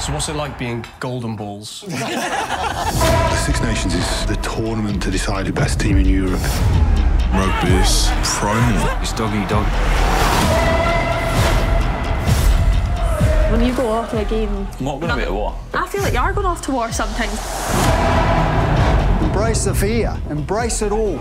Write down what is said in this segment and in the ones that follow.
So what's it like being golden balls? The Six Nations is the tournament to decide the best team in Europe. Rugby is primal. It's dog-eat-dog. When you go off to a game... I'm not going to be at war. I feel like you are going off to war sometimes. Embrace the fear. Embrace it all.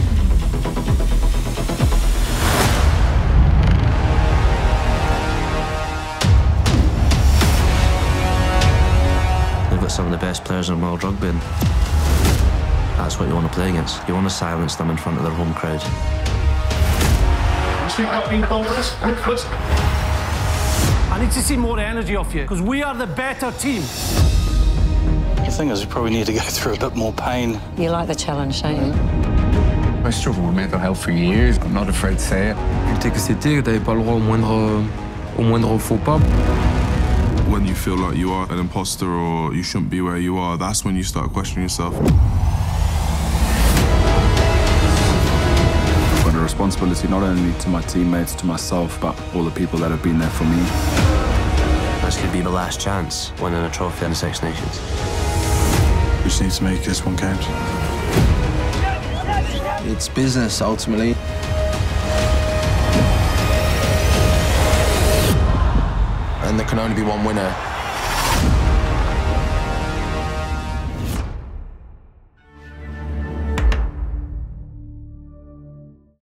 They've got some of the best players in world rugby, and that's what you want to play against. You want to silence them in front of their home crowd. I need to see more energy off you, because we are the better team. The thing is, we probably need to go through a bit more pain. You like the challenge, don't you? I struggled with mental health for years. I'm not afraid to say it. T'es que c'était, t'avais pas le droit au moindre faux pas. When you feel like you are an imposter or you shouldn't be where you are, that's when you start questioning yourself. I've got a responsibility not only to my teammates, to myself, but all the people that have been there for me. This could be the last chance winning a trophy in the Six Nations. We just need to make this one count. It's business, ultimately. And there can only be one winner.